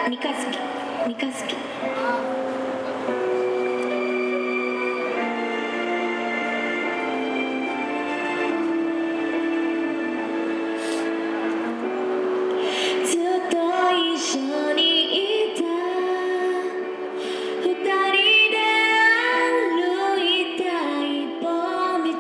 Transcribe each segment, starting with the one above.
三日月ずっと一緒にいた二人で歩いた一本道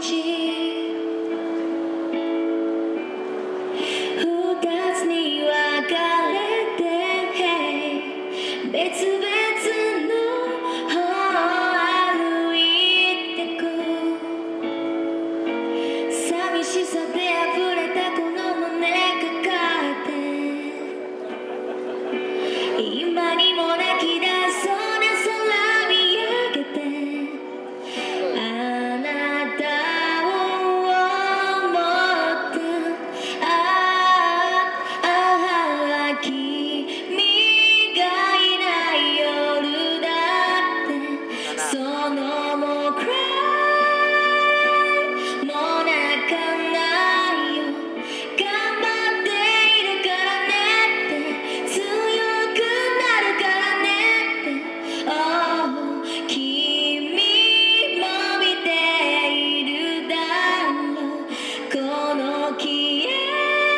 二つに分かれて別々の方を歩いてく寂しさで溢れたこの胸抱えて今にも泣き出そうな空見上げてあなたを思った君がいない夜だってそのもうくらいもう泣かないよ頑張っているからねって強くなるからねって、oh、君も見ているだろうこの消え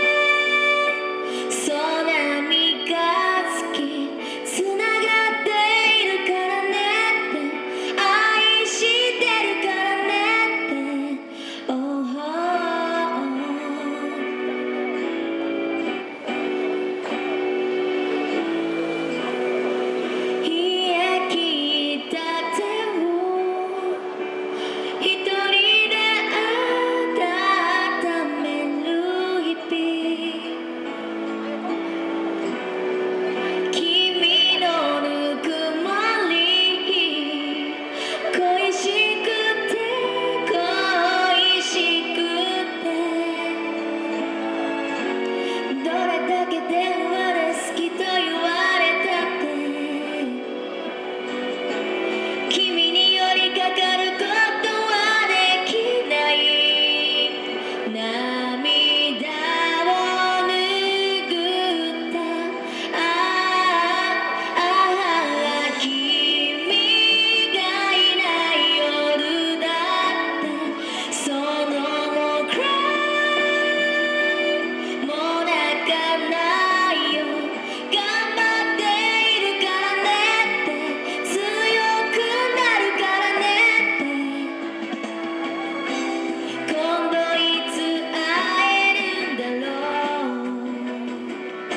そうな三日月つながっているからねって愛してるからねって、oh、冷え切った手を一人で温める日々君のぬくもり恋しくて恋しくてどれだけ電話で好きと言われたって君に寄りかかることはできない涙を拭った君がいない夜だってそのもうくらいもう泣かないよ頑張っているからねって強くなるからねって今度いつ会えるんだろう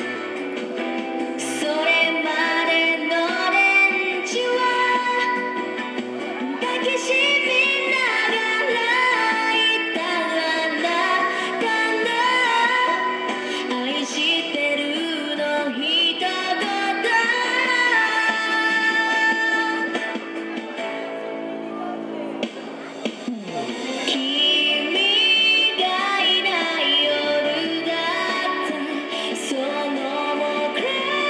それまでの連中は抱きしめながらいたらなたな愛してるの一言君がいない夜だってそのもうくら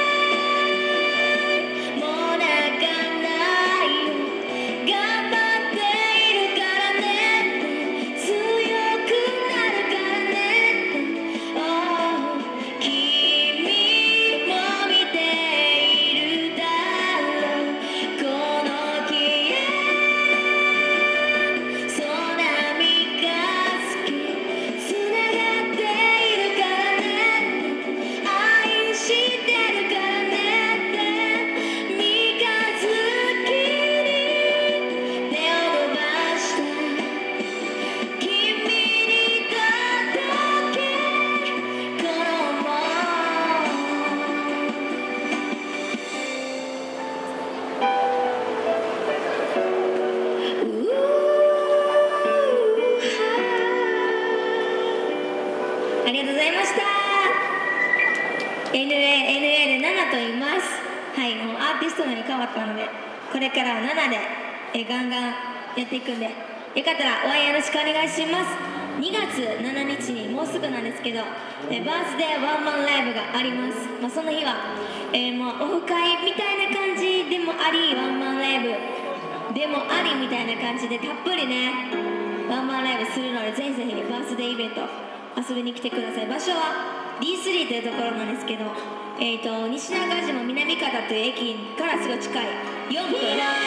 いもう泣かないよ頑張っているからねって強くなるからねって、oh、君も見ているだろうこの消えそうな三日月つながっているからねって愛してるからねって三日月に手を伸ばした君に届けこの想ありがとうございました。 NANL7 と言います。はい、もうアーティスト名に変わったのでこれからは7でガンガンやっていくんでよかったら応援よろしくお願いします。2月7日にもうすぐなんですけどバースデーワンマンライブがあります。その日は、もうオフ会みたいな感じでもありワンマンライブでもありみたいな感じでたっぷりねワンマンライブするのでぜひぜひバースデーイベント遊びに来てください。場所は D3 というところなんですけど、西中島南方という駅からすごい近い4分